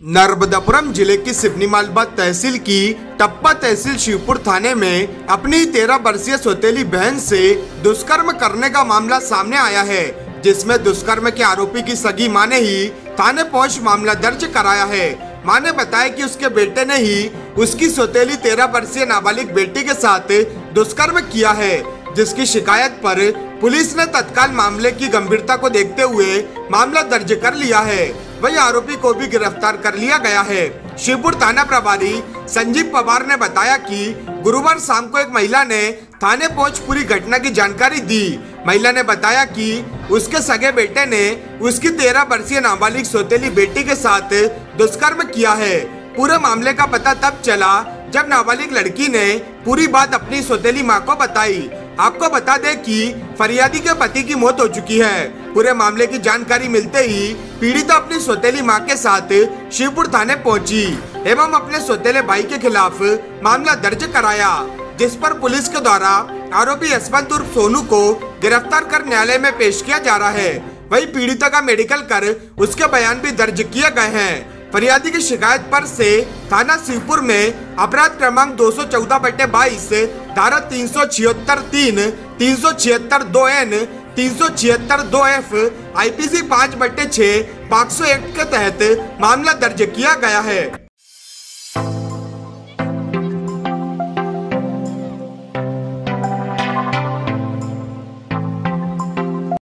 नर्मदापुरम जिले की सिवनी मालवा तहसील की टप्पा तहसील शिवपुर थाने में अपनी 13 वर्षीय सौतेली बहन से दुष्कर्म करने का मामला सामने आया है, जिसमें दुष्कर्म के आरोपी की सगी मां ने ही थाने पहुंच मामला दर्ज कराया है। मां ने बताया कि उसके बेटे ने ही उसकी सौतेली 13 वर्षीय नाबालिग बेटी के साथ दुष्कर्म किया है, जिसकी शिकायत पर पुलिस ने तत्काल मामले की गंभीरता को देखते हुए मामला दर्ज कर लिया है। वही आरोपी को भी गिरफ्तार कर लिया गया है। शिवपुर थाना प्रभारी संजीव पवार ने बताया कि गुरुवार शाम को एक महिला ने थाने पहुंच पूरी घटना की जानकारी दी। महिला ने बताया कि उसके सगे बेटे ने उसकी 13 वर्षीय नाबालिग सौतेली बेटी के साथ दुष्कर्म किया है। पूरे मामले का पता तब चला जब नाबालिग लड़की ने पूरी बात अपनी सौतेली मां को बताई। आपको बता दें कि फरियादी के पति की मौत हो चुकी है। पूरे मामले की जानकारी मिलते ही पीड़िता अपनी सौतेली मां के साथ शिवपुर थाने पहुंची एवं अपने सौतेले भाई के खिलाफ मामला दर्ज कराया, जिस पर पुलिस के द्वारा आरोपी यशवंत उर्फ सोनू को गिरफ्तार कर न्यायालय में पेश किया जा रहा है। वही पीड़िता का मेडिकल कर उसके बयान भी दर्ज किए गए हैं। फरियादी की शिकायत पर से थाना शिवपुर में अपराध क्रमांक 214/22 धारा 376(3), 376(2)(N), 376(2)(F), IPC 5/6 POCSO act के तहत मामला दर्ज किया गया है।